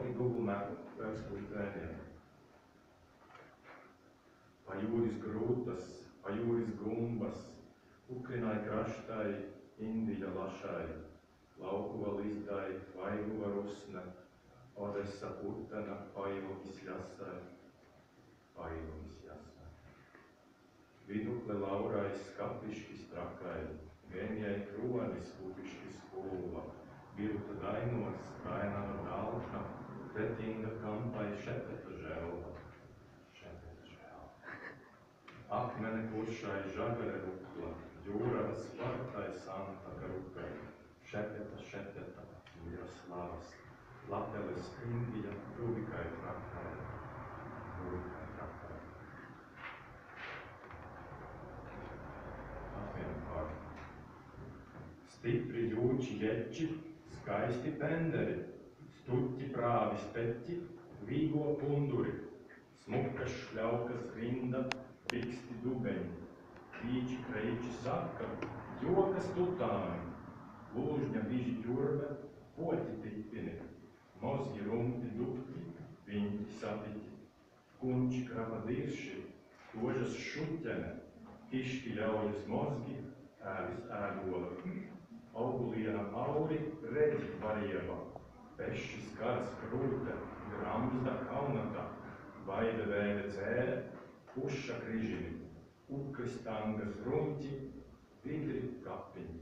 arī Google Maps būtu trēniem. Pa jūras grūtas, pa jūras gumbas, Ukrinai kraštai, Indija lašai, Laukuva lizdai, Vaiguva rusne, Odessa putena, Pailomis jāsai, Pailomis jāsai. Vidukle laurai, Skapiškis trakai, Genijai kronis, Kupiškis kulva, Birta dainos, Rainava dalka, Pretinga kampai, Šepeta želva. Akmene kuršai, Žagare rukla, Jūrava spartai, Santa Garukai, Šepeta, Miroslavas, Lateles Indija, Rubikai trakai. Stipri jūči ječi, skaisti penderi, stuķi prāvi speķi, vīgo punduri, smukas šļaukas rinda, piksti dubeņi, vīči kreiči saka, jokas tutāni, lūžņa viži ķurbe, poķi tipini, mozgi rumti dukti, viņķi satiķi, kunči krapa dirši, kožas šuķene, kiški ļaujas mozgi, ēvis ēdola, auguliena auri, redzi varieba, peši skars krūte, gramzda kaunata, vaida vēda cēre, puša križini, ukris tangas rumķi, vidri kapiņi.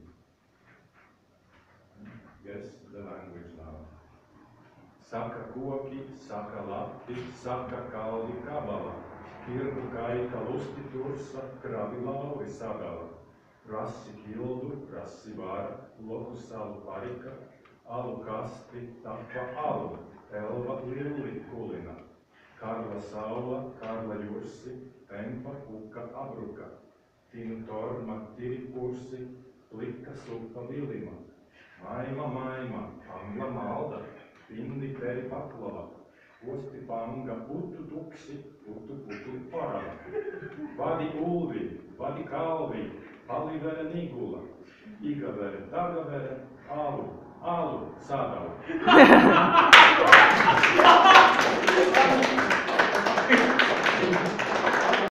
Guess the language now. Saka koki, saka lapi, saka kaldi kabala, kirbu kaita lusti tursa, krabi lauri sagala, rasi kildu, rasi vara, loku salu parika, alu kasti, tapa alu, elva lilli kulina, Karla saula, Karla jursi, tempa kuka abruka, tinu torma tiripursi, plika supa vilima, maima, pangla malda, pindi peri paklava, posti panga, putu tuksi, putu parava, vadi ulvi, vadi kalvi, palivere nigula, igavere, tagavere, alu, sadavu.